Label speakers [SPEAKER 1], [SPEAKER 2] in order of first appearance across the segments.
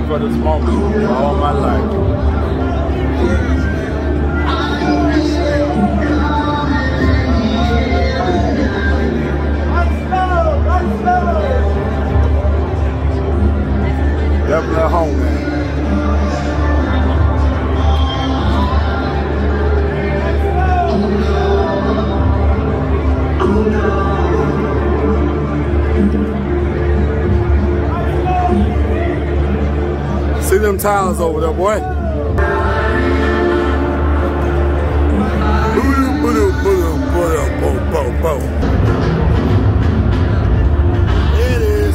[SPEAKER 1] waiting for this moment all my life. Definitely a home game. See them towers over there, boy. It is.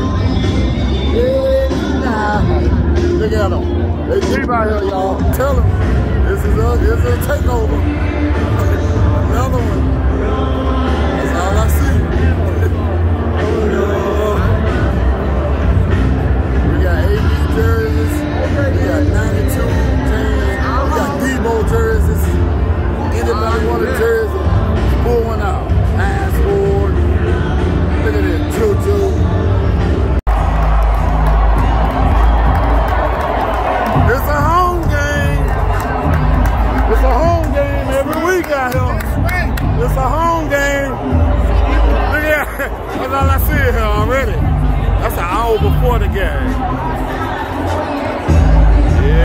[SPEAKER 1] Look at them. They deep out here, y'all. Tell them this is a takeover. Another one. That's all I see. We got 80 jerseys. We got 92 10. We got Debo jerseys. Anybody want a jersey? Pull one out. Pass forward. Look at this. Juju. It's a home game. It's a home game every week out here. It's a home game. Look at that. That's all I see here already. That's an hour before the game.